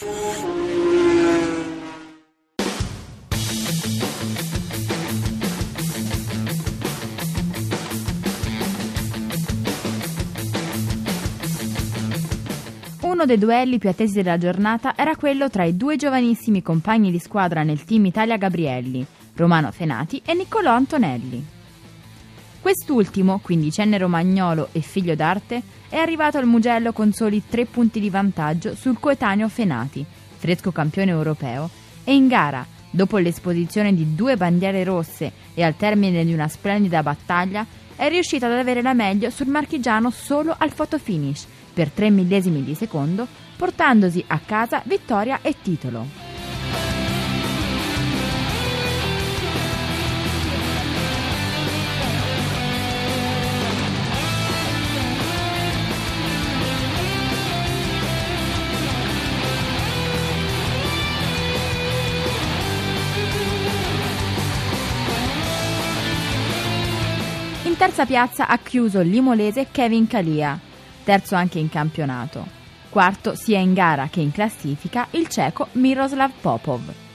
Uno dei duelli più attesi della giornata era quello tra i due giovanissimi compagni di squadra nel team Italia Gabrielli, Romano Fenati e Niccolò Antonelli. Quest'ultimo, quindicenne romagnolo e figlio d'arte, è arrivato al Mugello con soli 3 punti di vantaggio sul coetaneo Fenati, fresco campione europeo, e in gara, dopo l'esposizione di 2 bandiere rosse e al termine di una splendida battaglia, è riuscito ad avere la meglio sul marchigiano solo al fotofinish, per 3 millesimi di secondo, portandosi a casa vittoria e titolo. In terza piazza ha chiuso l'imolese Kevin Kalia, terzo anche in campionato. Quarto sia in gara che in classifica il ceco Miroslav Popov.